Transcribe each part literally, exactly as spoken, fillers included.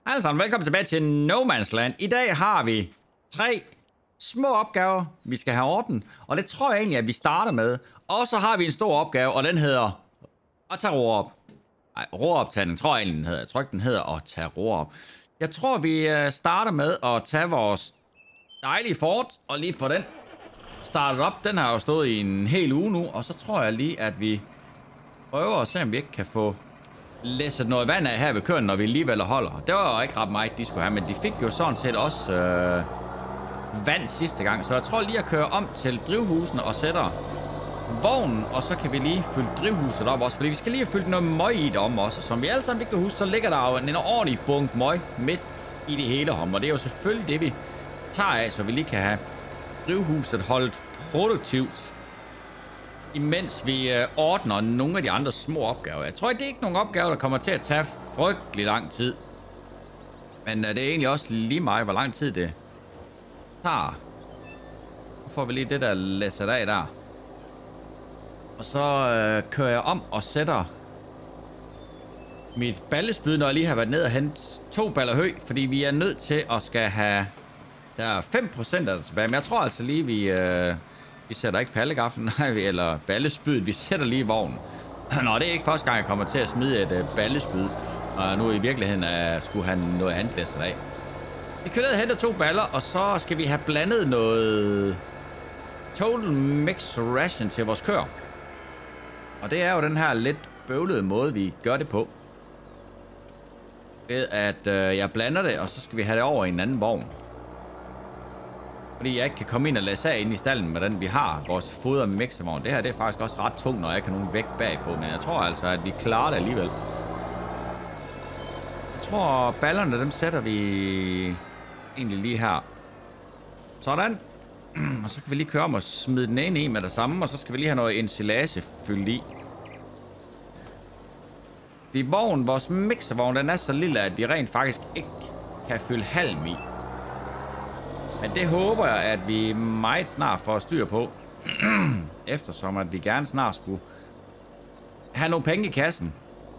Hej sammen, velkommen tilbage til No Man's Land. I dag har vi tre små opgaver, vi skal have orden. Og det tror jeg egentlig, at vi starter med. Og så har vi en stor opgave, og den hedder at tage roer op. Nej, roeroptagning tror jeg egentlig, den hedder. Jeg tror ikke, den hedder at tage roer op. Jeg tror, vi starter med at tage vores dejlige fort og lige få den startet op. Den har jo stået i en hel uge nu, og så tror jeg lige, at vi prøver at se, om vi ikke kan få læsset noget vand af her ved køen, når vi alligevel holder. Det var jo ikke ret meget, de skulle have, men de fik jo sådan set også øh, vand sidste gang. Så jeg tror lige at køre om til drivhusene og sætter vognen, og så kan vi lige fylde drivhuset op også, fordi vi skal lige have fyldt noget møg i det om også. Som vi alle sammen kan huske, så ligger der jo en ordentlig bunk møg midt i det hele om, og det er jo selvfølgelig det, vi tager af, så vi lige kan have drivhuset holdt produktivt, imens vi øh, ordner nogle af de andre små opgaver. Jeg tror ikke, det er ikke nogen opgaver, der kommer til at tage frygtelig lang tid. Men øh, det er egentlig også lige meget, hvor lang tid det tager. Så får vi lige det der læsset af der. Og så øh, kører jeg om og sætter mit ballespyd, når jeg lige har været ned og hentet to baller hø, fordi vi er nødt til at skal have... Der er fem procent af det tilbage, men jeg tror altså lige, vi... Øh, Vi sætter ikke pallegaflen, nej, eller ballespydet. Vi sætter lige vognen. Nå, det er ikke første gang, jeg kommer til at smide et uh, ballespyd. Og nu i virkeligheden uh, skulle han noget andet læsset af. Vi kører ned og henter to baller, og så skal vi have blandet noget Total Mix Ration til vores kør. Og det er jo den her lidt bøvlede måde, vi gør det på. Ved at uh, jeg blander det, og så skal vi have det over i en anden vogn. Fordi jeg ikke kan komme ind og læse af ind i stallen med den, vi har, vores foder mixervogn. Det her, det er faktisk også ret tungt, når jeg ikke har nogen vægt bagpå. Men jeg tror altså, at vi klarer det alligevel. Jeg tror, ballerne, dem sætter vi egentlig lige her. Sådan. Og så kan vi lige køre om og smide den ene i med det samme. Og så skal vi lige have noget ensilage fyldt i. Fordi vogn, vores mixervogn, den er så lille, at vi rent faktisk ikke kan fylde halm i. Men det håber jeg, at vi meget snart får styr på. Eftersom at vi gerne snart skulle have nogle penge i kassen.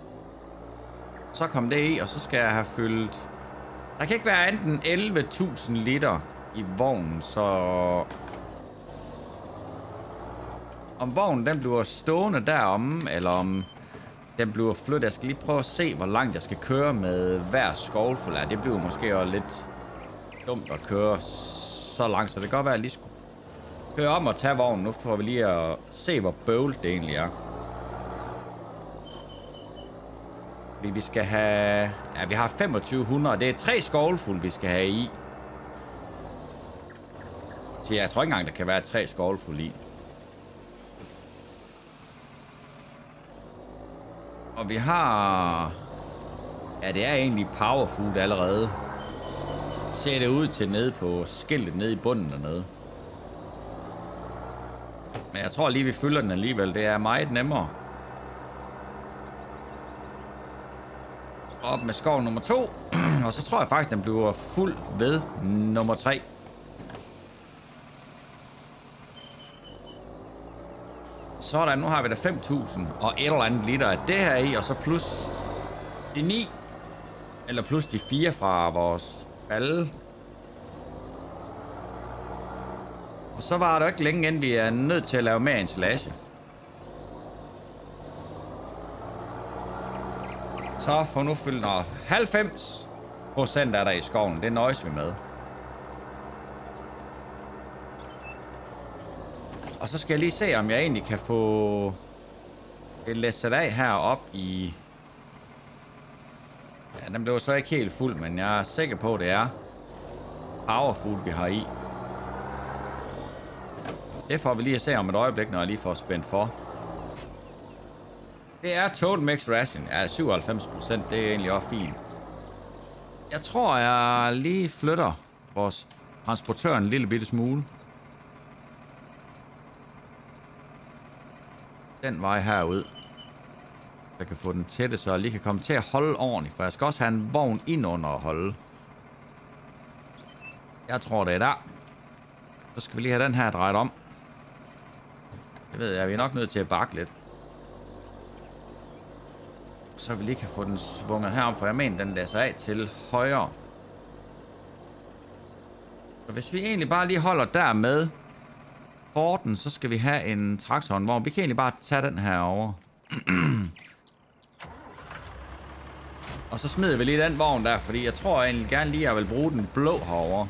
Så kom det i, og så skal jeg have fyldt... Der kan ikke være enten elleve tusind liter i vognen, så... Om vognen den bliver stående deromme, eller om den bliver flyttet. Jeg skal lige prøve at se, hvor langt jeg skal køre med hver skovlfuld. Ja, det bliver måske også lidt dumt at køre så langt, så det kan godt være, at jeg lige skulle køre om og tage vognen. Nu får vi lige at se, hvor bøvlet det egentlig er. Fordi vi skal have... Ja, vi har femogtyve hundrede, og det er tre skovlfulde, vi skal have i. Så jeg tror ikke engang, der kan være tre skovlfulde i. Og vi har... Ja, det er egentlig powerfood allerede. Ser det ud til nede på skiltet nede i bunden dernede. Men jeg tror lige, vi fylder den alligevel. Det er meget nemmere. Op med skov nummer to. Og så tror jeg faktisk, den bliver fuld ved nummer tre. Sådan, nu har vi da fem tusind og et eller andet liter af det her i. Og så plus de ni. Eller plus de fire fra vores... Alle. Og så var det ikke længe inden vi er nødt til at lave mere ensilage. Så får nu fyldt noget. halvfems procent er der i skoven. Det nøjes vi med. Og så skal jeg lige se, om jeg egentlig kan få det læsset af herop i... Ja, den blev så ikke helt fuld, men jeg er sikker på, at det er powerfood, vi har i. Det får vi lige at se om et øjeblik, når jeg lige får spændt for. Det er Total Mix Ration. Ja, syvoghalvfems procent, det er egentlig også fint. Jeg tror, jeg lige flytter vores transportør en lille bitte smule. Den vej herud. Jeg kan få den tætte, så jeg lige kan komme til at holde ordentligt. For jeg skal også have en vogn ind under at holde. Jeg tror, det er der. Så skal vi lige have den her drejet om. Det ved jeg, vi er nok nødt til at bakke lidt. Så vi lige kan få den svunget herom, for jeg mener, den læser af til højre. Så hvis vi egentlig bare lige holder der med porten, så skal vi have en traktorvogn. Vi kan egentlig bare tage den her over. Og så smider vi lige den vogn der, fordi jeg tror egentlig gerne lige, at jeg vil bruge den blå herover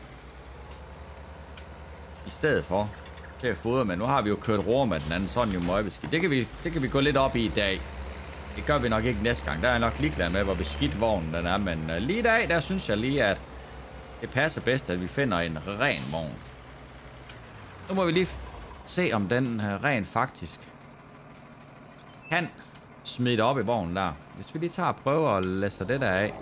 i stedet for til at fodre, men nu har vi jo kørt roer med den anden, sådan jo møgbeskidt. Det kan vi, det kan vi gå lidt op i i dag. Det gør vi nok ikke næste gang. Der er jeg nok ligeglad med, hvor beskidt vognen den er, men uh, lige i dag, der synes jeg lige, at det passer bedst, at vi finder en ren vogn. Nu må vi lige se, om den uh, rent faktisk kan smide op i vognen der. Hvis vi lige tager og prøver at læse det der af.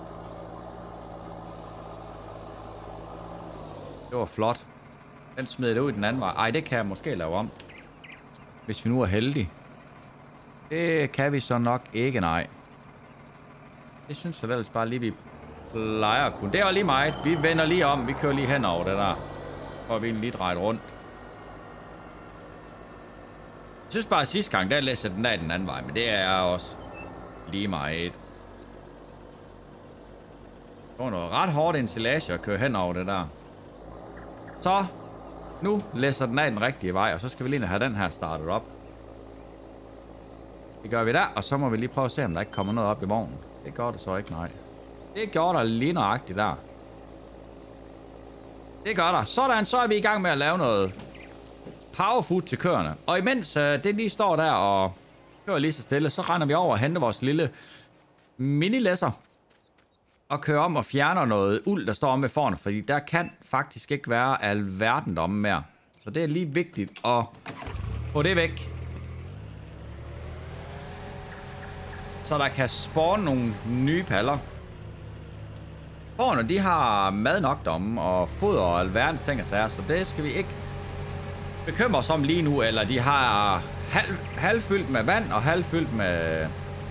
Det var flot. Den smider det ud i den anden vej. Ej, det kan jeg måske lave om. Hvis vi nu er heldige. Det kan vi så nok ikke, nej. Det synes jeg ellers bare lige, vi plejer at kunne. Det var lige meget. Vi vender lige om. Vi kører lige hen over det der. Og vi lige drejet rundt. Jeg synes bare, at sidste gang, der læser den der i den anden vej. Men det er også lige meget. Det var noget ret hårdt ensilage at køre hen over det der. Så, nu læser den af den rigtige vej. Og så skal vi lige have den her startet op. Det gør vi der, og så må vi lige prøve at se, om der ikke kommer noget op i vognen. Det gør det så ikke, nej. Det gjorde der lige nøjagtigt der. Det gør der. Sådan, så er vi i gang med at lave noget powerfood til køerne. Og imens uh, det lige står der og kører lige så stille, så render vi over og henter vores lille mini-læsser. Og kører om og fjerner noget uld, der står om ved foran, fordi der kan faktisk ikke være alverden deromme mere. Så det er lige vigtigt at få det væk. Så der kan spawne nogle nye paller. Fårene, de har mad nok deromme, og foder og alverdens ting og sager, så det skal vi ikke bekymre os om lige nu. Eller de har halv, halvfyldt med vand og halvfyldt med,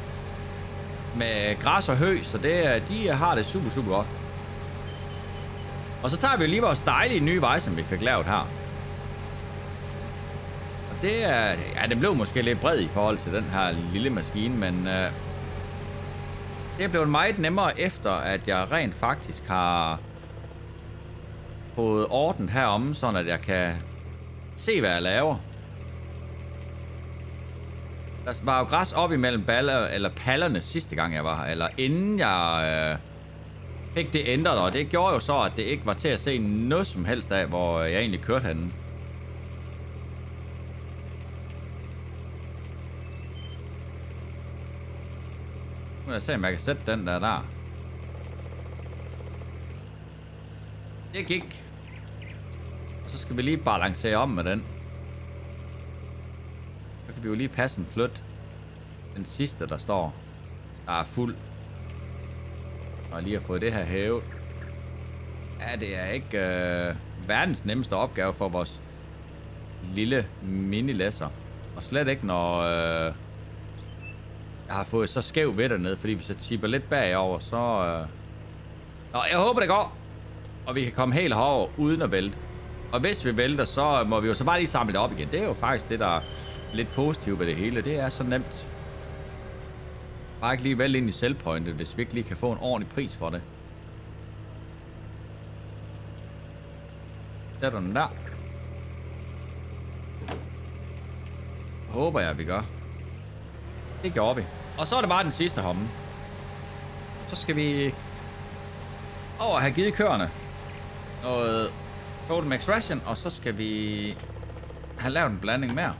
med græs og hø, så det, de har det super, super godt. Og så tager vi lige vores dejlige nye vej, som vi fik lavet her. Og det er, ja, den blev måske lidt bred i forhold til den her lille maskine, men øh, det er blevet meget nemmere efter, at jeg rent faktisk har fået ordnet heromme, sådan at jeg kan se, hvad jeg laver. Der var jo græs op imellem baller, eller pallerne sidste gang, jeg var her, eller inden jeg øh, fik det ændret, og det gjorde jo så, at det ikke var til at se noget som helst af, hvor jeg egentlig kørte henne. Nu må jeg se, om jeg kan sætte den der der. Det gik. Og så skal vi lige balancere om med den. Så kan vi jo lige passe en flyt. Den sidste, der står, der er fuld. Og lige har fået det her hævet. Ja, det er ikke øh, verdens nemmeste opgave for vores lille mini-læsser. Og slet ikke, når øh, jeg har fået så skæv ved dernede. Fordi hvis jeg tipper lidt bagover, så... Øh... Nå, jeg håber, det går. Og vi kan komme helt herover uden at vælte. Og hvis vi vælter, så må vi jo så bare lige samle det op igen. Det er jo faktisk det, der er lidt positivt ved det hele. Det er så nemt. Bare ikke lige vælte ind i selvpointet, hvis vi ikke lige kan få en ordentlig pris for det. Sætter den der. Håber jeg, vi gør. Det gjorde vi. Og så er det bare den sidste homme. Så skal vi over at have givet køerne noget Total Max Ration, og så skal vi have lavet en blanding mere.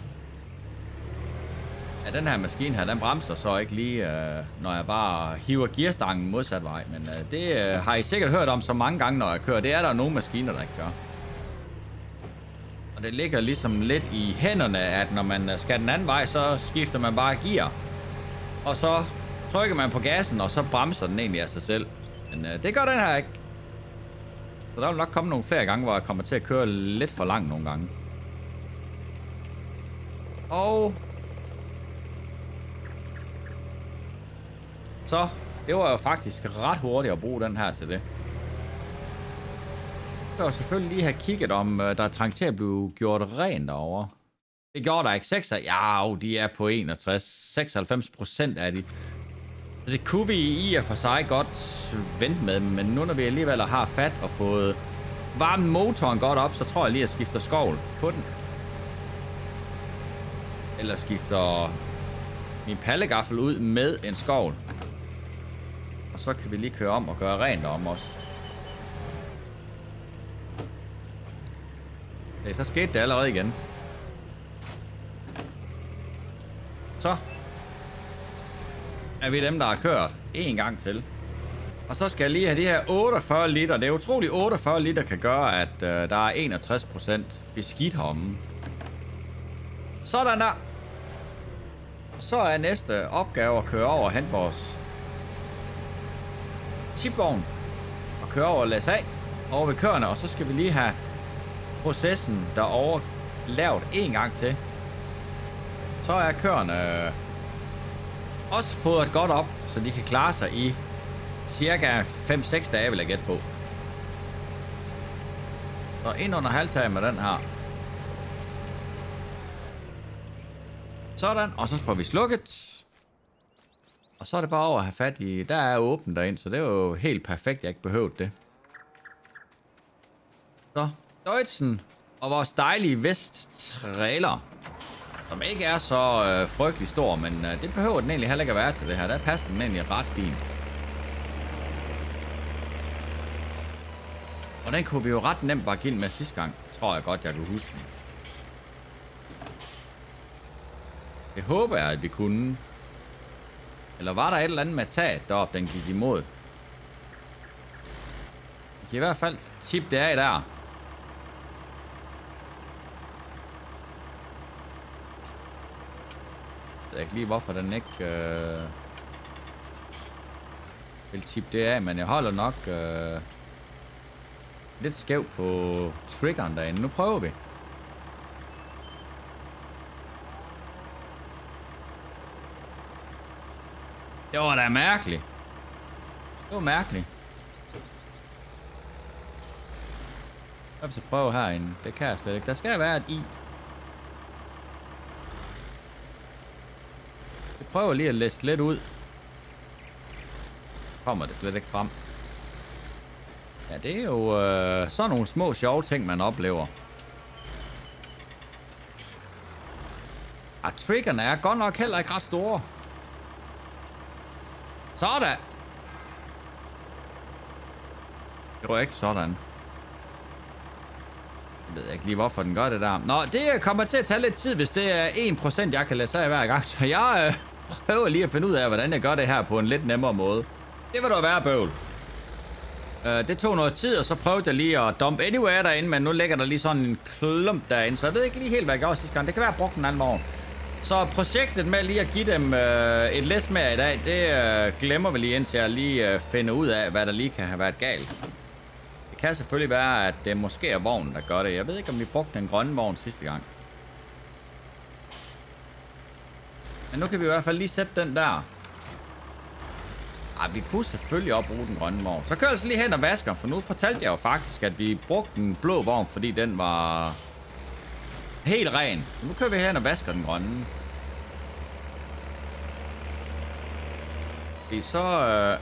Ja, den her maskine her, den bremser så ikke lige, øh, når jeg bare hiver gearstangen modsat vej. Men øh, det øh, har I sikkert hørt om så mange gange, når jeg kører. Det er der nogle maskiner, der ikke gør. Og det ligger ligesom lidt i hænderne, at når man skal den anden vej, så skifter man bare gear. Og så trykker man på gassen, og så bremser den egentlig af sig selv. Men øh, det gør den her ikke. Så der vil nok komme nogle flere gange, hvor jeg kommer til at køre lidt for langt nogle gange. Og... så, det var jo faktisk ret hurtigt at bruge den her til det. Jeg vil selvfølgelig lige have kigget, om der er trængt til at blive gjort rent derovre. Det gjorde der ikke. seks, ja, de er på enogtres. seksoghalvfems procent af de. Så det kunne vi i og for sig godt vente med, men nu når vi alligevel har fat og fået varmet motoren godt op, så tror jeg lige, at jeg skifter skovl på den. Eller skifter min pallegaffel ud med en skovl. Og så kan vi lige køre om og gøre rent om os. Okay, så skete det allerede igen. Så er vi dem, der har kørt en gang til. Og så skal jeg lige have de her otteogfyrre liter. Det er utroligt, otteogfyrre liter kan gøre, at øh, der er enogtres procent beskidt heromme. Sådan der. Så er næste opgave at køre over og hente vores tipvogn. Og køre over og læse af over ved køerne. Og så skal vi lige have processen derovre lavet en gang til. Så er køerne øh, også fået godt op, så de kan klare sig i cirka fem seks dage, vil jeg gætte på. Så ind under halvtaget med den her. Sådan, og så får vi slukket. Og så er det bare over at have fat i... Der er åbent derind, så det er jo helt perfekt, jeg ikke behøvede det. Så, Deutschen og vores dejlige Vest-trailer, som ikke er så øh, frygtelig stor, men øh, det behøver den egentlig heller ikke at være til det her. Der passer den egentlig ret fint. Og den kunne vi jo ret nemt bare give med sidste gang. Tror jeg godt, jeg kunne huske den. Det håber jeg, at vi kunne. Eller var der et eller andet med taget deroppe, den gik imod? Vi kan i hvert fald tippe det af der. Jeg ved ikke lige, hvorfor den ikke øh, vil tippe det af, men jeg holder nok øh, lidt skæv på triggeren derinde. Nu prøver vi. Det var da mærkeligt. Det var mærkeligt. Jeg vil så prøve herinde. Det kan jeg slet ikke. Der skal være et i. Jeg prøver lige at læse lidt ud. Kommer det slet ikke frem. Ja, det er jo øh, sådan nogle små sjove ting, man oplever. Ah, triggerne er godt nok heller ikke ret store. Sådan. Det var ikke sådan. Jeg ved ikke lige, hvorfor den gør det der. Nå, det kommer til at tage lidt tid, hvis det er en procent, jeg kan læse af hver gang. Så jeg øh, prøver lige at finde ud af, hvordan jeg gør det her på en lidt nemmere måde. Det vil da være bøvl. Uh, det tog noget tid, og så prøvede jeg lige at dump anywhere derinde, men nu ligger der lige sådan en klump derinde, så jeg ved ikke lige helt, hvad jeg gjorde sidste gang. Det kan være, brugt en anden morgen. Så projektet med lige at give dem øh, et læs mere i dag, det øh, glemmer vi lige, indtil jeg lige øh, finder ud af, hvad der lige kan have været galt. Det kan selvfølgelig være, at det måske er vognen, der gør det. Jeg ved ikke, om vi brugte den grønne vogn sidste gang. Men nu kan vi i hvert fald lige sætte den der. Ej, vi kunne selvfølgelig også bruge den grønne vogn. Så kører jeg så lige hen og vasker, for nu fortalte jeg jo faktisk, at vi brugte den blå vogn, fordi den var helt ren. Nu kører vi hen og vasker den grønne. Fordi så øh,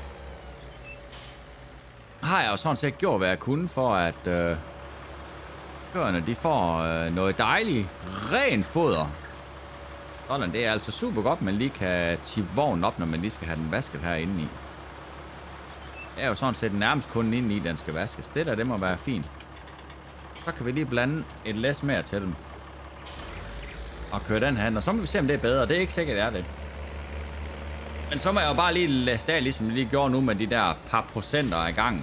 har jeg jo sådan set gjort, hvad jeg kunne, for at øh, køerne de får øh, noget dejligt ren foder. Sådan, det er altså super godt, man lige kan tippe vognen op, når man lige skal have den vasket herinde i. Det er jo sådan set nærmest kun inde i, den skal vaskes. Det der, det må være fint. Så kan vi lige blande et læs mere til den. Og køre den her, og så må vi se, om det er bedre. Det er ikke sikkert, det er det. Men så må jeg jo bare lige læse af, ligesom vi lige gjorde nu med de der par procenter af gangen.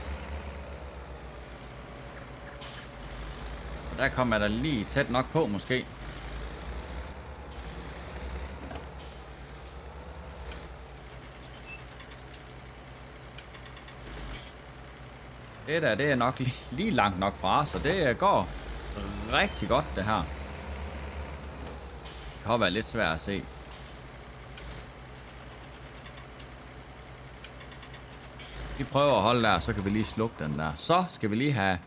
Og der kommer der lige tæt nok på, måske. Det der, det er nok lige, lige langt nok fra, så det går rigtig godt, det her. Det kan være lidt svært at se. Vi prøver at holde der, så kan vi lige slukke den der. Så skal vi lige have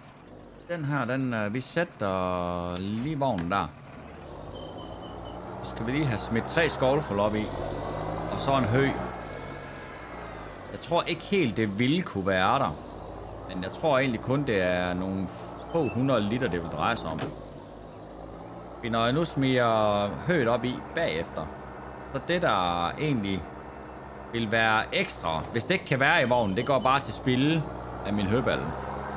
den her, den, vi sætter lige vognen der. skal vi lige have smidt tre skovlfrø op i. Og så en hø. Jeg tror ikke helt, det ville kunne være der. Men jeg tror egentlig kun, det er nogle få hundrede liter, det vil dreje sig om. For når jeg nu smiger høet op i bagefter, så det, der egentlig vil være ekstra, hvis det ikke kan være i vognen, det går bare til spilde af min høballe.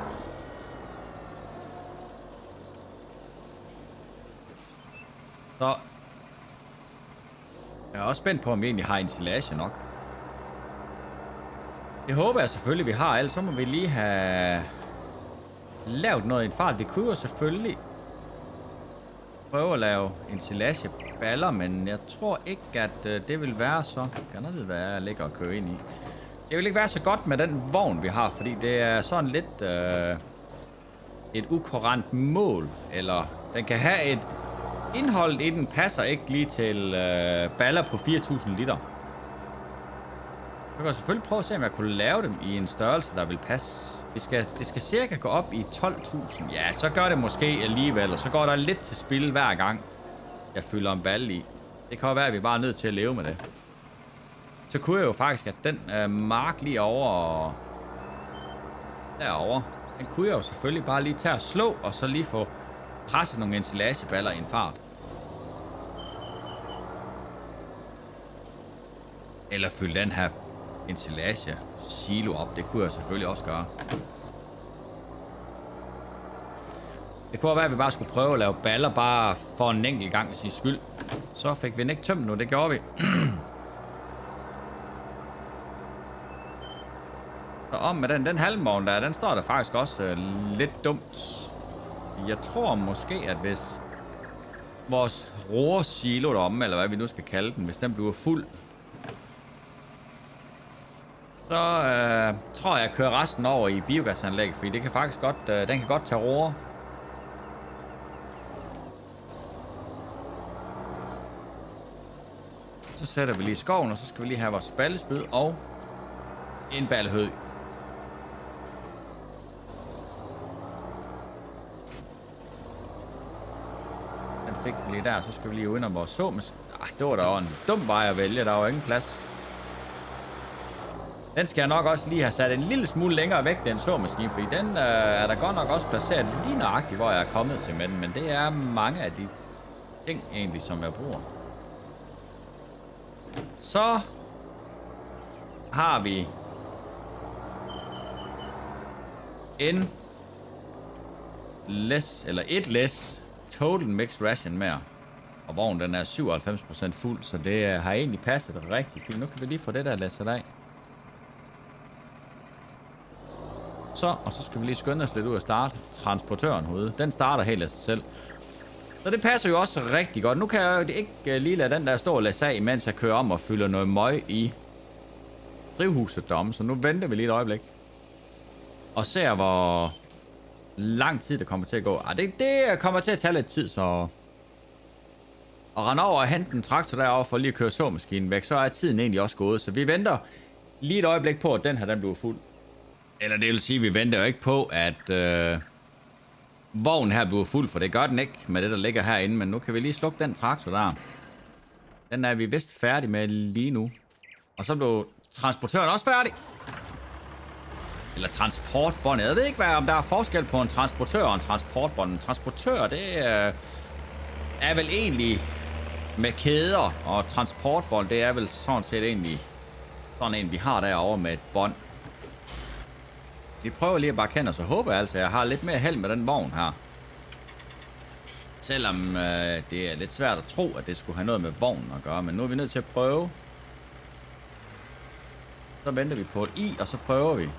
Så jeg er også spændt på, om vi egentlig har ensilage nok. Det håber jeg selvfølgelig, vi har. Ellers så må vi lige have lavet noget i en fart. Vi kunne jo selvfølgelig prøve at lave ensilageballer, men jeg tror ikke, at det vil være så... Kan det vide, hvad jeg ligger og kører ind i? Det vil ikke være så godt med den vogn, vi har, fordi det er sådan lidt øh, et ukorrent mål. Eller den kan have et... Indholdet i den passer ikke lige til øh, baller på fire tusind liter. Jeg kan selvfølgelig prøve at se, om jeg kunne lave dem i en størrelse, der vil passe. Det skal, det skal cirka gå op i tolv tusind. Ja, så gør det måske alligevel, og så går der lidt til spil hver gang, jeg fylder en balle i. Det kan jo være, at vi bare er nødt til at leve med det. Så kunne jeg jo faktisk, at den øh, mark lige over derovre, den kunne jeg jo selvfølgelig bare lige tage og slå, og så lige få presset nogle ensilageballer i en fart. Eller fylde den her ensilage silo op. Det kunne jeg selvfølgelig også gøre. Det kunne være, at vi bare skulle prøve at lave baller bare for en enkelt gang sin skyld. Så fik vi den ikke tømt nu. Det gjorde vi. Så om med den, den halvmåne der, den står der faktisk også øh, lidt dumt. Jeg tror måske, at hvis vores roersilo deromme, eller hvad vi nu skal kalde den, hvis den bliver fuld, så øh, tror jeg, at jeg kører resten over i biogasanlæg, fordi det kan faktisk godt, øh, den kan godt tage roer. Så sætter vi lige skoven, og så skal vi lige have vores ballespyd og en ballehød. Den fik vi lige der, så skal vi lige under vores såmes. Ah, det var da en dum vej at vælge, der var ingen plads. Den skal jeg nok også lige have sat en lille smule længere væk, den såmaskine, fordi den øh, er der godt nok også placeret lige nøjagtigt, hvor jeg er kommet til med den, men det er mange af de ting egentlig, som jeg bruger. Så har vi en læs, eller et læs total mixed ration mere. Og vognen den er syvoghalvfems procent fuld, så det har egentlig passet rigtig fint. Nu kan vi lige få det der læsset af. Så, og så skal vi lige skynde os lidt ud og starte transportøren herude. Den starter helt af sig selv. Så det passer jo også rigtig godt. Nu kan jeg jo ikke lige lade den der stå og læse af, mens jeg kører om og fylder noget møg i drivhuset deromme. Så nu venter vi lige et øjeblik. Og ser, hvor lang tid det kommer til at gå. Ah, det, det kommer til at tage lidt tid, så... Og rende over og hente en traktor derovre for lige at køre såmaskinen væk, så er tiden egentlig også gået. Så vi venter lige et øjeblik på, at den her den bliver fuld. Eller det vil sige, at vi venter jo ikke på, at øh, vognen her bliver fuld, for det gør den ikke med det, der ligger herinde. Men nu kan vi lige slukke den traktor der. Den er vi vist færdig med lige nu. Og så blev transportøren også færdig. Eller transportbåndet. Jeg ved ikke, hvad, om der er forskel på en transportør og en transportbånd. En transportør, det øh, er vel egentlig med kæder, og transportbånd, det er vel sådan set egentlig sådan en, vi har derovre med et bånd. Vi prøver lige at bare kende, så håber jeg altså, at jeg har lidt mere held med den vogn her. Selvom øh, det er lidt svært at tro, at det skulle have noget med vognen at gøre. Men nu er vi nødt til at prøve. Så venter vi på et i, og så prøver vi.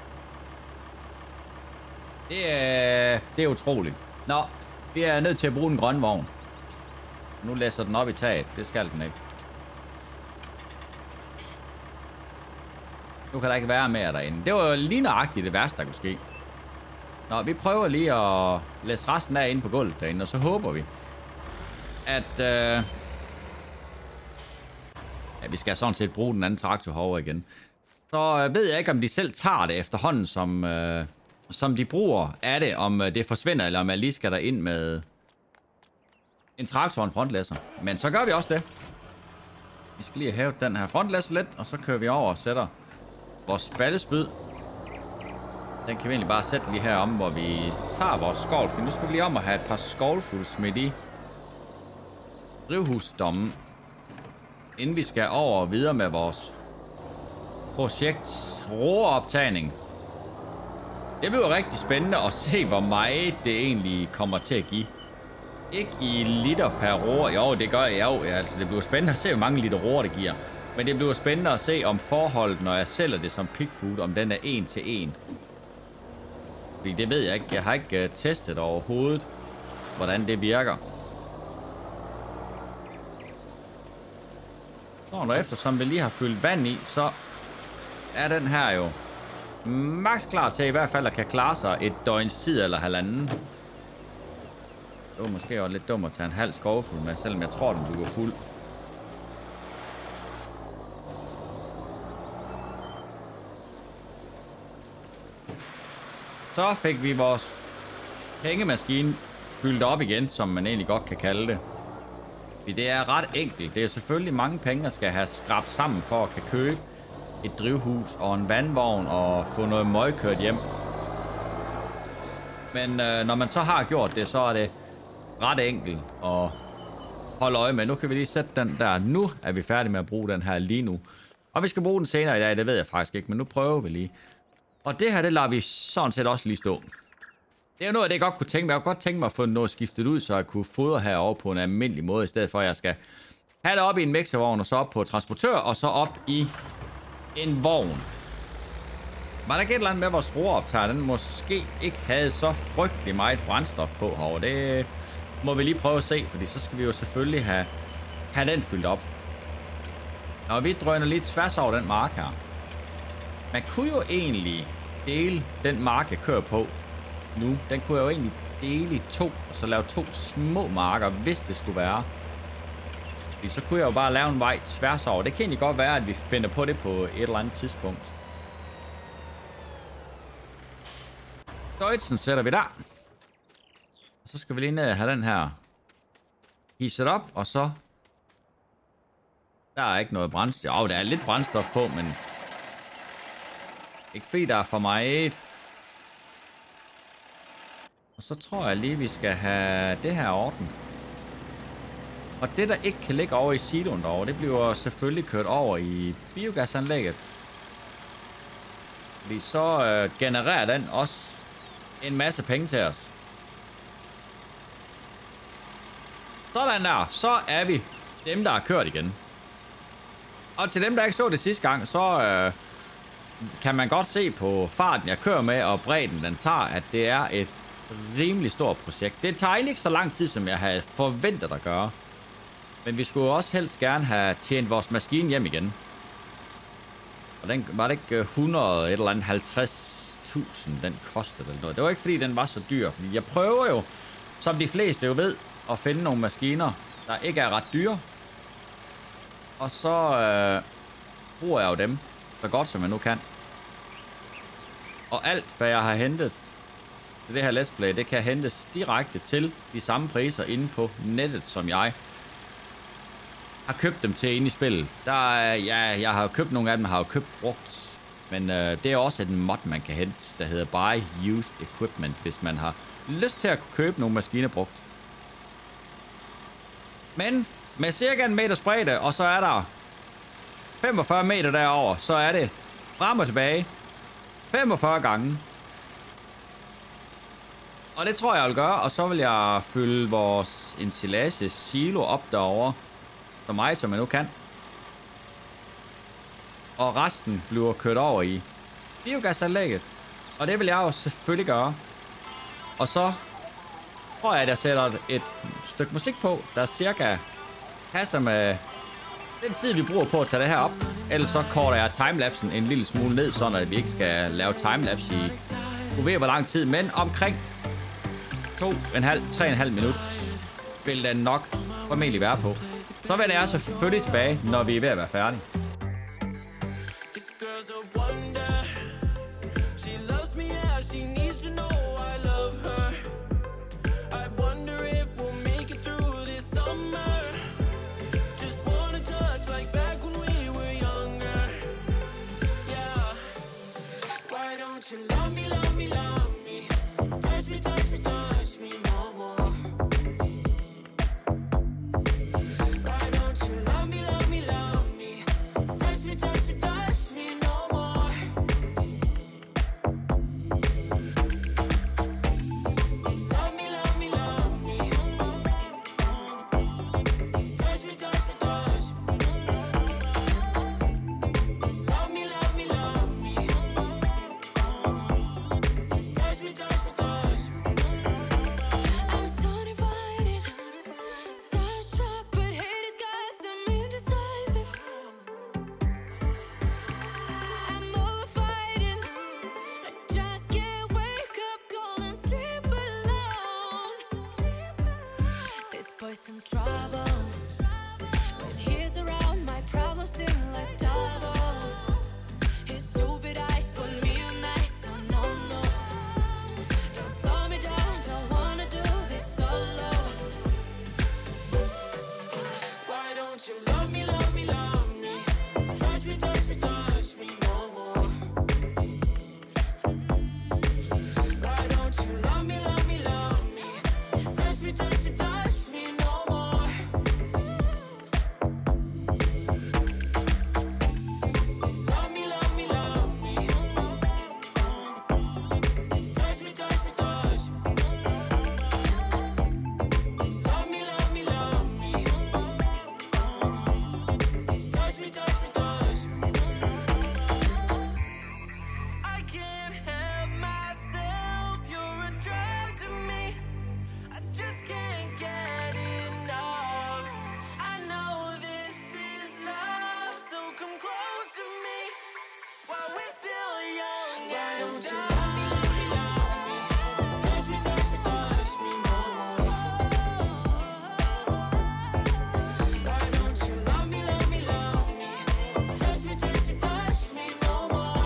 Det er, det er utroligt. Nå, vi er nødt til at bruge den grønne vogn. Nu læser den op i taget. Det skal den ikke. Nu kan der ikke være mere derinde. Det var jo lige nøjagtigt det værste, der kunne ske. Nå, vi prøver lige at læse resten af inde på gulvet derinde, og så håber vi, at... Øh... Ja, vi skal sådan set bruge den anden traktor herovre igen. Så ved jeg ikke, om de selv tager det efterhånden, som, øh... som de bruger af det, om det forsvinder, eller om jeg lige skal derind med en traktor og en frontlæsser. Men så gør vi også det. Vi skal lige have den her frontlæsser lidt, og så kører vi over og sætter vores spallespyd. Den kan vi egentlig bare sætte lige herom, hvor vi tager vores skovl. For nu skal vi lige om at have et par skovlfulde smidt i drivhusdommen, inden vi skal over og videre med vores projekts roeroptagning. Det bliver rigtig spændende at se, hvor meget det egentlig kommer til at give. Ikke i liter per roer. Jo, det gør jeg jo. Altså, det bliver spændende at se, hvor mange liter roer det giver. Men det bliver spændende at se om forholdet, når jeg sælger det som pigfood, om den er en til en. Fordi det ved jeg ikke. Jeg har ikke uh, testet overhovedet, hvordan det virker. Så når eftersom vi lige har fyldt vand i, så er den her jo max klar til i hvert fald at kan klare sig et døgns tid eller halvanden. Det var måske også lidt dumt at tage en halv skovfuld med, selvom jeg tror, den bliver fuld. Så fik vi vores pengemaskine fyldt op igen, som man egentlig godt kan kalde det. Det er ret enkelt. Det er selvfølgelig mange penge, der skal have skrabt sammen for at kan købe et drivhus og en vandvogn og få noget møg kørt hjem. Men øh, når man så har gjort det, så er det ret enkelt at holde øje med. Nu kan vi lige sætte den der. Nu er vi færdige med at bruge den her lige nu. Og vi skal bruge den senere i dag, det ved jeg faktisk ikke, men nu prøver vi lige. Og det her, det lader vi sådan set også lige stå. Det er jo noget af det, jeg godt kunne tænke mig. Jeg kunne godt tænke mig at få noget skiftet ud, så jeg kunne fodre herovre på en almindelig måde, i stedet for at jeg skal have det op i en mixervogn, og så op på transportør, og så op i en vogn. Var der ikke et eller andet med vores roeroptager, den måske ikke havde så frygtelig meget brændstof på herovre? Det må vi lige prøve at se, fordi så skal vi jo selvfølgelig have, have den fyldt op. Og vi drøner lidt tværs over den mark her. Man kunne jo egentlig dele den mark, jeg kører på nu. Den kunne jeg jo egentlig dele i to, og så lave to små marker, hvis det skulle være. Fordi så kunne jeg jo bare lave en vej tværs over. Det kan egentlig godt være, at vi finder på det på et eller andet tidspunkt. Deutschen sætter vi der. Og så skal vi lige ned og have den her hisset op, og så... Der er ikke noget brændstof. Jo, der er lidt brændstof på, men... Ikke fordi der er for meget. Og så tror jeg lige, vi skal have det her orden. Og det, der ikke kan ligge over i siloen derovre, det bliver selvfølgelig kørt over i biogasanlægget. Fordi så øh, genererer den også en masse penge til os. Sådan der, så er vi dem, der har kørt igen. Og til dem, der ikke så det sidste gang, så øh, kan man godt se på farten, jeg kører med, og bredden, den tager, at det er et rimelig stort projekt. Det tager ikke så lang tid, som jeg havde forventet at gøre. Men vi skulle også helst gerne have tjent vores maskine hjem igen. Og den var det ikke hundrede, et eller andet halvtreds tusind, den kostede eller noget. Det var ikke fordi, den var så dyr. Fordi jeg prøver jo, som de fleste jo ved, at finde nogle maskiner, der ikke er ret dyre. Og så øh, bruger jeg jo dem så godt, som jeg nu kan. Og alt, hvad jeg har hentet til det her let's play, det kan hentes direkte til de samme priser inde på nettet, som jeg har købt dem til inde i spillet. Der er, ja, jeg har jo købt nogle af dem, har jo købt brugt. Men øh, det er også en mod, man kan hente, der hedder Buy Used Equipment, hvis man har lyst til at kunne købe nogle maskiner brugt. Men med cirka en meters bredde, og så er der femogfyrre meter derover, så er det frem og tilbage femogfyrre gange. Og det tror jeg, jeg vil gøre, og så vil jeg fylde vores ensilage silo op derovre, så meget som jeg nu kan. Og resten bliver kørt over i biogasanlægget. Og det vil jeg jo selvfølgelig gøre. Og så tror jeg, at jeg sætter et stykke musik på, der cirka passer med den tid, vi bruger på at tage det her op. Ellers så korter jeg timelapsen en lille smule ned, sådan at vi ikke skal lave timelapse i, du ved hvor lang tid, men omkring to og en halv, tre og en halv minut vil den nok formentlig være på. Så vender jeg selvfølgelig tilbage, når vi er ved at være færdige. don't you love me, love me, love me? Touch me, touch me, touch me no more. Why don't you love me, love me, love me? Touch me, touch me, touch me no more. Love me, love me, love me. Touch me, touch me, touch me. Love me, love me, love me. Touch me, touch me, touch me. I'm so divided, starstruck, but hate has got some indecisive. I'm over fighting, I just can't wake up cold and sleep alone. This boy's some trouble. When he's around, my problems seem like double. His stupid eyes put me on ice, so no, no. Don't slow me down, don't wanna do this solo. Why don't you love me, love me, love me? Touch me, touch me, touch me no more. Why don't you love me, love me, love me? Touch me, touch me, touch me no more. Love me, love me, love me. Touch me, touch me, touch me. Love me, love me, love me. Touch me, touch me, touch me. I can't help myself, you're a drug to me. I just can't get enough. I know this is love, so come close to me while we're still young. Why don't you love me, love me, love me? Touch me, touch me, touch me no more. Why don't you love me, love me, love me? Touch me, touch me, touch me no more.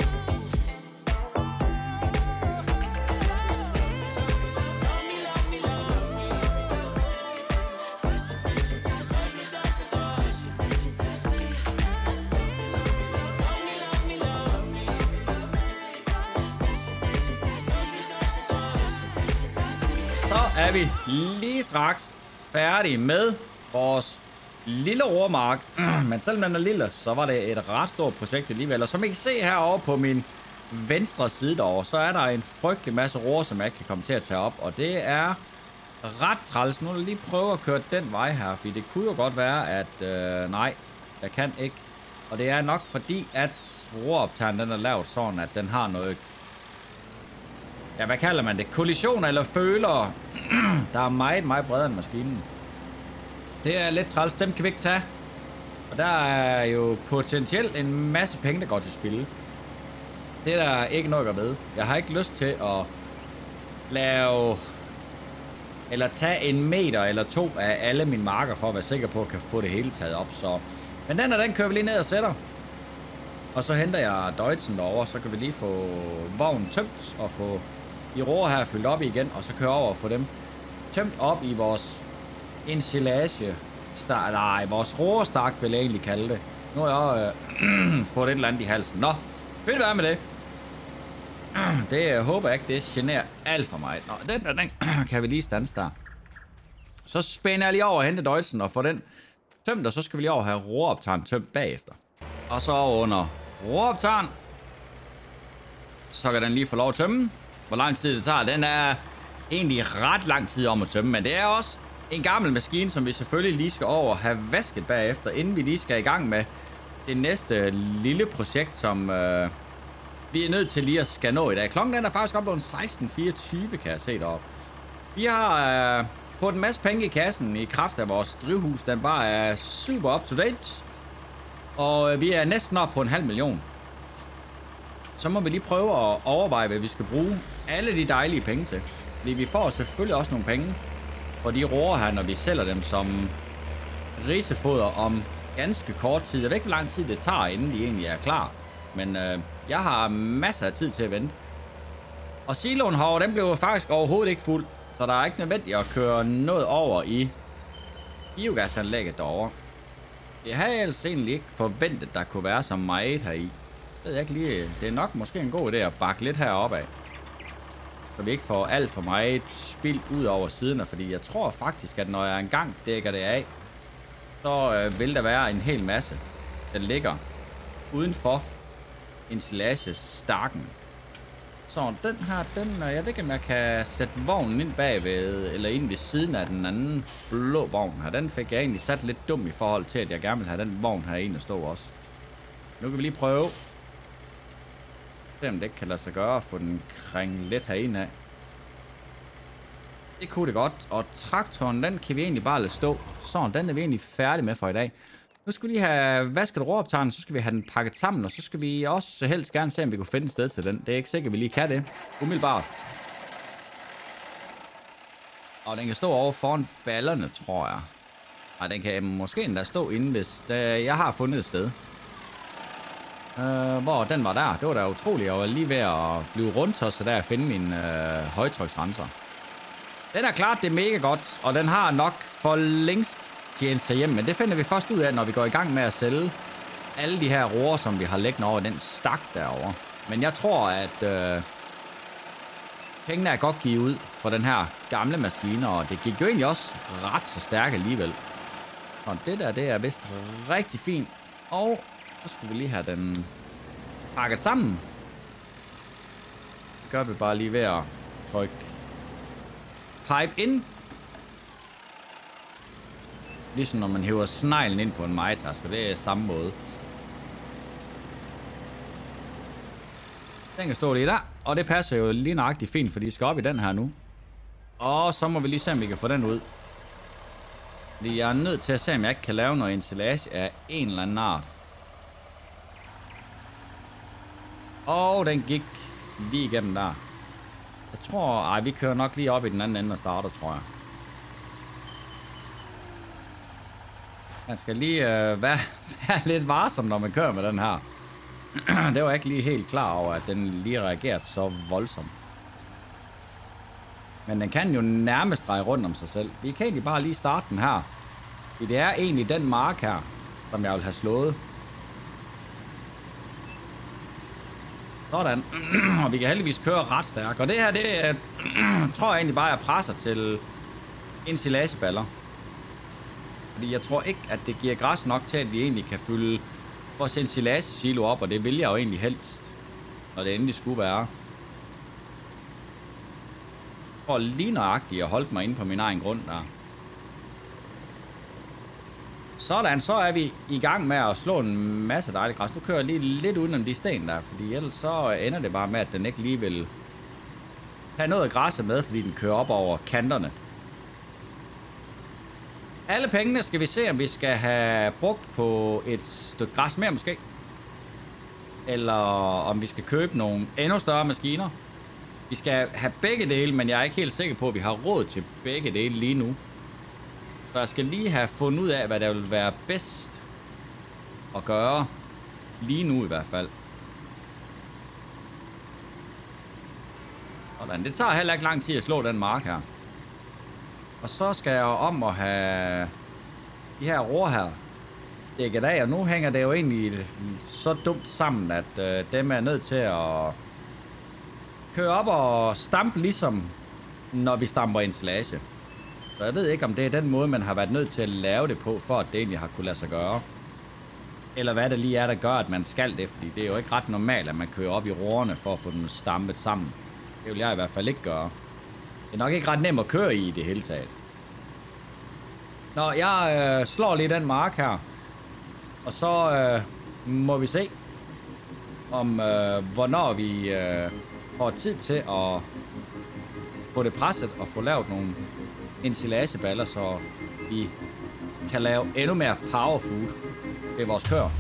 Love me, love me, love me. Touch me, touch me, touch me, touch me, touch me, touch me, touch me. Love me, love me, love me. Touch me, touch me, touch me, touch me, touch me, touch me. Så er vi lige straks færdige med vores lille roermark. Men selvom den er lille, så var det et ret stort projekt alligevel. Og som I kan se herovre på min venstre side derovre, så er der en frygtelig masse roer, som jeg ikke kan komme til at tage op. Og det er ret træls. Nu vil jeg lige prøve at køre den vej her, fordi det kunne jo godt være, at øh, nej, jeg kan ikke. Og det er nok fordi, at roeoptageren den er lavet sådan, at den har noget... Ja, hvad kalder man det? Kollision eller føler, der er meget, meget bredere end maskinen. Det er lidt træls. Dem kan vi ikke tage. Og der er jo potentielt en masse penge, der går til spil. Det er der ikke noget at gøre ved. Jeg har ikke lyst til at lave... Eller tage en meter eller to af alle mine marker, for at være sikker på, at jeg kan få det hele taget op. Så... Men den og den kører vi lige ned og sætter. Og så henter jeg Deutschen derovre, så kan vi lige få vognen tømt og få de roer her fyldt op igen, og så køre over og få dem tømt op i vores ensilage. Nej, vores roerstak vil jeg egentlig kalde det. Nu har jeg øh, fået et eller andet i halsen. Nå, vil det være med det? Det øh, håber jeg ikke, det generer alt for mig. Nå, den der, den kan vi lige stands der. Så spænder jeg lige over og hente Deutschen og få den tømt, og så skal vi lige over have roeroptageren tømt bagefter. Og så under roeroptageren, så kan den lige få lov at tømme. Hvor lang tid det tager, den er egentlig ret lang tid om at tømme, men det er også en gammel maskine, som vi selvfølgelig lige skal over og have vasket bagefter, inden vi lige skal i gang med det næste lille projekt, som øh, vi er nødt til lige at skal nå i dag. Klokken den er faktisk op på seksten fireogtyve, kan jeg se deroppe. Vi har øh, fået en masse penge i kassen i kraft af vores drivhus, den bare er super up to date. Og øh, vi er næsten op på en halv million. Så må vi lige prøve at overveje, hvad vi skal bruge alle de dejlige penge til. Fordi vi får selvfølgelig også nogle penge for de roer her, når vi sælger dem som risefoder om ganske kort tid. Jeg ved ikke, hvor lang tid det tager, inden de egentlig er klar. Men øh, jeg har masser af tid til at vente. Og siloen herovre, den blev faktisk overhovedet ikke fuld. Så der er ikke nødvendigt at køre noget over i biogasanlægget derovre. Jeg havde ellers egentlig ikke forventet, der kunne være så meget heri. ved jeg ikke lige. Det er nok måske en god idé at bakke lidt heroppe af. Så vi ikke får alt for meget spild ud over siderne. Fordi jeg tror faktisk, at når jeg engang dækker det af, så øh, vil der være en hel masse, der ligger uden for ensilagestakken. Så den her, den, jeg ved ikke, om jeg kan sætte vognen ind bagved, eller ind ved siden af den anden blå vogn her. Den fik jeg egentlig sat lidt dum i forhold til, at jeg gerne vil have den vogn her ind og stå også. Nu kan vi lige prøve. Se om det ikke kan lade sig gøre at få den kring lidt herinde af. Det kunne det godt. Og traktoren, den kan vi egentlig bare lade stå. Sådan, den er vi egentlig færdige med for i dag. Nu skal vi lige have vasket råoptageren, så skal vi have den pakket sammen, og så skal vi også helst gerne se, om vi kunne finde et sted til den. Det er ikke sikkert, at vi lige kan det. Umiddelbart. Og den kan stå over foran ballerne, tror jeg. Nej, den kan måske endda stå inde, hvis det, jeg har fundet et sted. Uh, hvor den var der. Det var da utroligt. Jeg var lige ved at blive rundt og så der at finde min uh, højtryksrenser. Den er klart, det er mega godt, og den har nok for længst tjent sig hjem. Men det finder vi først ud af, når vi går i gang med at sælge alle de her roer, som vi har liggende over den stak derovre. Men jeg tror, at øh, pengene er godt givet ud for den her gamle maskine, og det gik jo egentlig også ret så stærkt alligevel. Og det der, det er vist rigtig fint. Og så skulle vi lige have den pakket sammen. Det gør vi bare lige ved at trykke pipe ind. Ligesom når man hæver sneglen ind på en majtaske. Det er samme måde. Den kan stå lige der. Og det passer jo lige nøjagtigt fint, fordi de skal op i den her nu. Og så må vi lige se, om vi kan få den ud. Fordi jeg er nødt til at se, om jeg ikke kan lave noget ensilage af en eller anden art. Og den gik lige igennem der. Jeg tror... Ej, vi kører nok lige op i den anden ende og starter, tror jeg. Man skal lige øh, være, være lidt varsom, når man kører med den her. Det var jeg ikke lige helt klar over, at den lige reagerede så voldsomt. Men den kan jo nærmest dreje rundt om sig selv. Vi kan egentlig bare lige starte den her. Det er egentlig den mark her, som jeg vil have slået. Sådan. Og vi kan heldigvis køre ret stærkt. Og det her, det øh, tror jeg egentlig bare, jeg presser til ensilageballer. Fordi jeg tror ikke, at det giver græs nok til, at vi egentlig kan fylde vores ensilage-silo op. Og det vil jeg jo egentlig helst, når det endelig skulle være. For lige nøjagtigt at holde mig inde på min egen grund der. Sådan, så er vi i gang med at slå en masse dejligt græs. Nu kører jeg lige lidt udenom de sten der, fordi ellers så ender det bare med, at den ikke lige vil have noget af græsset med, fordi den kører op over kanterne. Alle pengene skal vi se, om vi skal have brugt på et stykke græs mere måske. Eller om vi skal købe nogle endnu større maskiner. Vi skal have begge dele, men jeg er ikke helt sikker på, at vi har råd til begge dele lige nu. Så jeg skal lige have fundet ud af, hvad der vil være bedst at gøre. Lige nu i hvert fald. Sådan. Det tager heller ikke lang tid at slå den mark her. Og så skal jeg om at have de her roer her dækket af. Og nu hænger det jo egentlig så dumt sammen, at øh, dem er nødt til at køre op og stampe, ligesom når vi stamper ensilage. Så jeg ved ikke, om det er den måde, man har været nødt til at lave det på, for at det egentlig har kunne lade sig gøre. Eller hvad det lige er, der gør, at man skal det. Fordi det er jo ikke ret normalt, at man kører op i roerne for at få dem stampet sammen. Det vil jeg i hvert fald ikke gøre. Det er nok ikke ret nemt at køre i i det hele taget. Nå, jeg øh, slår lige den mark her. Og så øh, må vi se, om øh, hvornår vi øh, får tid til at få det presset og få lavet nogle ensilageballer, så vi kan lave endnu mere power food ved vores kør.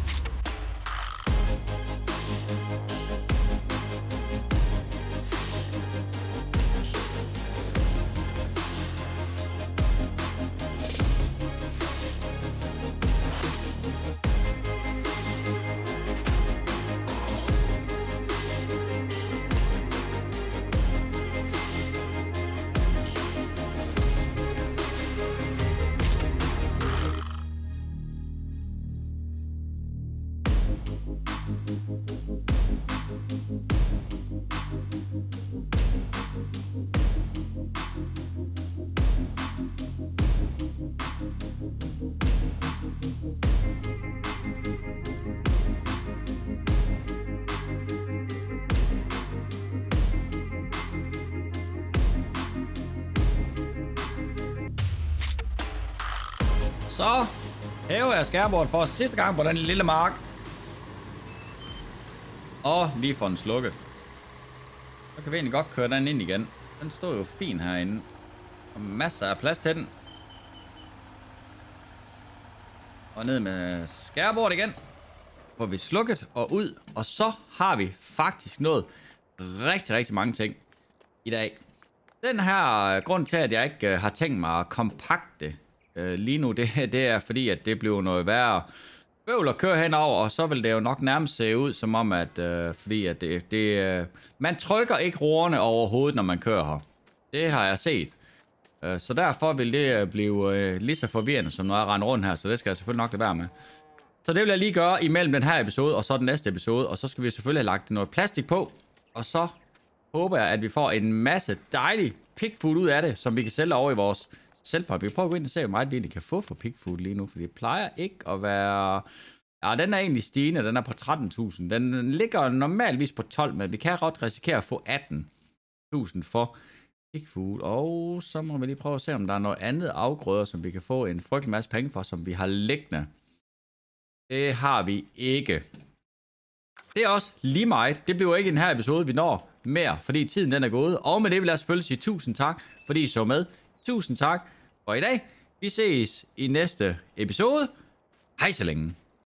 Så hæver jeg skærbordet for sidste gang på den lille mark. Og lige får den slukket. Så kan vi egentlig godt køre den ind igen. Den står jo fint herinde. Og masser af plads til den. Og ned med skærbordet igen. Hvor vi slukket og ud. Og så har vi faktisk nået rigtig, rigtig mange ting i dag. Den her grund til, at jeg ikke uh, har tænkt mig at kompakte uh, lige nu, det, det er fordi, at det bliver noget værre bøvl at køre henover, og så vil det jo nok nærmest se ud som om, at uh, fordi at det, det uh, man trykker ikke roerne overhovedet, når man kører her. Det har jeg set. Uh, så derfor vil det uh, blive uh, lige så forvirrende, som når jeg render rundt her, så det skal jeg selvfølgelig nok lade være med. Så det vil jeg lige gøre imellem den her episode, og så den næste episode, og så skal vi selvfølgelig have lagt noget plastik på, og så håber jeg, at vi får en masse dejlig pigfood ud af det, som vi kan sælge over i vores sælgepop. Vi prøver at gå ind og se, hvor meget vi egentlig kan få for pigfood lige nu, for det plejer ikke at være... Ja, den er egentlig stigende, den er på tretten tusind. Den ligger normalvis på tolv, men vi kan godt risikere at få atten tusind for pigfood. Og så må vi lige prøve at se, om der er noget andet afgrøder, som vi kan få en frygtelig masse penge for, som vi har liggende. Det har vi ikke. Det er også lige meget. Det bliver ikke i den her episode, vi når mere, fordi tiden den er gået. Og med det vil jeg selvfølgelig sige tusind tak, fordi I så med. Tusind tak for i dag. Vi ses i næste episode. Hej så længe.